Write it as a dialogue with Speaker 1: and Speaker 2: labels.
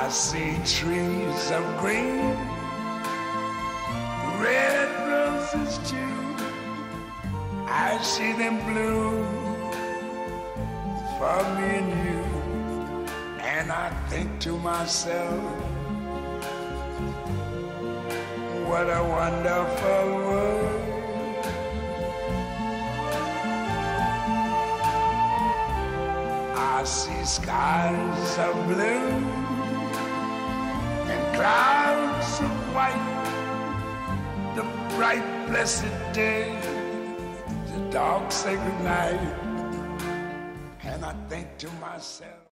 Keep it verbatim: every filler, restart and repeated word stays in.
Speaker 1: I see trees of green, red roses too. I see them bloom for me and you. And I think to myself, what a wonderful world. I see skies of blue and clouds of white, the bright blessed day, the dark sacred night. And I think to myself,